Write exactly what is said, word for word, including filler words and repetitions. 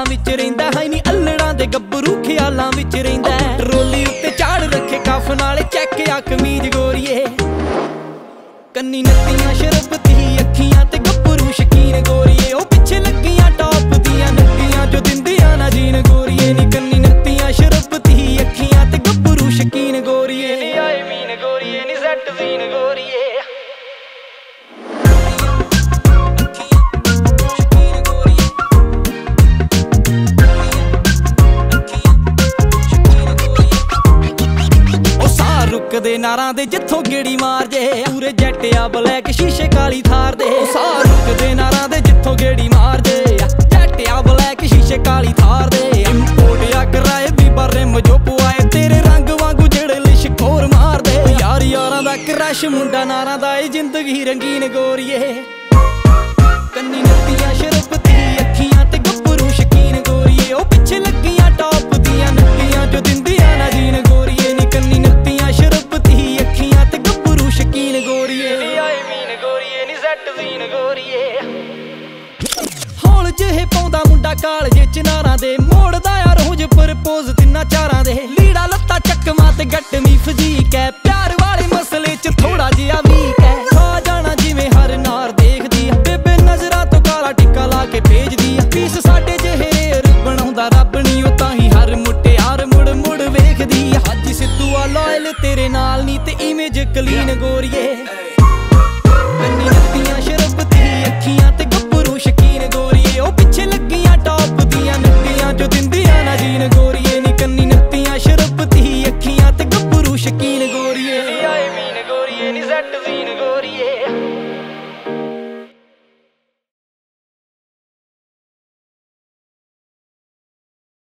विच रहिंदा है नी अल्लड़ां दे गब्बरू ख्यालां विच रहिंदा ट्रोली उत्ते झाड़ रखे कफ नाले चैक आ कमीज गोरीए कन्नी नत्तियां शरबती अखियां ते गब्बरू शकीन गोरीए ओ पिछे लगियां टॉप दियां नत्तियां जो दिंदियां ना जीन गोरीए नी कन्नी नत्तियां शरबती अखियां ते गब्बरू शकीन गोरीए नी आई मीन गोरीए नी सैट जीन गोरीए दे नारां दे जिथों गेड़ी मार जे पूरे जैट आ ब्लैक शीशे काली थार दे सारुक दे नारां दे जिथों गेड़ी मार जे जैट आ ब्लैक शीशे काली थार दे इंपोर्ट आ कराए भी बारे मजो पुआए तेरे रंग वांगू जेड़े लिशकोर मार दे यार यारां दा क्रश मुंडा नारां दा ए जिंदगी रंगीन गोरीए कन्नी नत्तियां शरबती अखियां ते गब्बरू शकीन गोरीए ओ पिछे लगियां टॉप दियां नत्तियां जो दिंदियां ना जीन गोरीए नी कन्नी नत्तियां शरबती अखियां ते गब्बरू शकीन गोरीए नी आई मीन गोरीए नी सैट जीन गोरीए हौल ਜਿਹੇ ਪਾਉਂਦਾ ਮੁੰਡਾ ਕਾਲਜੇ ਚ ਨਾਰਾਂ ਦੇ ਮੋੜਦਾ ਆ ਰੋਜ਼ ਪ੍ਰਪੋਜ਼ ਤਿੰਨਾ ਚਾਰਾਂ ਦੇ ਲੀੜਾ ਲੱਤਾ ਚੱਕਵਾਂ ਤੇ ਗੱਟ ਮੀ ਫਜੀਕ ਹੈ ਪਿਆਰ ਵਾਲੇ ਮਸਲੇ ਚ ਥੋੜਾ ਜਿਹਾ ਵੀਕ ਹੈ ਖਾ ਜਾਣਾ ਜਿਵੇਂ ਹਰ ਨਾਰ ਦੇਖਦੀ ਆ ਬੇਬੇ ਨਜ਼ਰਾਂ ਤੋਂ ਕਾਲਾ ਟਿੱਕਾ ਲਾ ਕੇ ਭੇਜਦੀ ਆ ਪੀਸ ਸਾਡੇ ਜਿਹੇ ਰੇਰ ਬਣਾਉਂਦਾ ਰੱਬ ਨੀ ਉਹ ਤਾਂ ਹੀ ਹਰ ਮੁਟਿਆਰ ਮੁੜ ਮੁੜ ਵੇਖਦੀ ਆ ਹਾਜੀ ਸਿੱਧੂ ਆ ਲਾਇਲ ਤੇਰੇ ਨਾਲ ਨੀ ਤੇ ਇਮੇਜ ਕਲੀਨ ਗੋਰੀਏ ਕੰਨੀ ਨੱਤੀਆਂ ਸ਼ਰਬਤੀ ਅੱਖੀਆਂ ਤੇ ਗੱਭਰੂ ਸ਼ਕੀਨ ਗੋਰੀਏ ਉਹ ਪਿੱਛੇ ਲੱਗੀਆਂ ਟੌਪ ਦੀਆਂ ਨੱਤੀਆਂ ਜੋ ਦਿੰਦੀਆਂ ਨਾ ਜੀਨ ਗੋਰੀਏ ਨੀ ਕੰਨੀ ਨੱਤੀਆਂ ਸ਼ਰਬਤੀ ਅੱਖੀਆਂ ਤੇ ਗੱਭਰੂ ਸ਼ਕੀਨ ਗੋਰੀਏ ਨੀ ਆਈ ਮੀਨ ਗੋਰੀਏ ਨੀ ਸੈਟ ਜ਼ੀਨ ਗੋਰੀਏ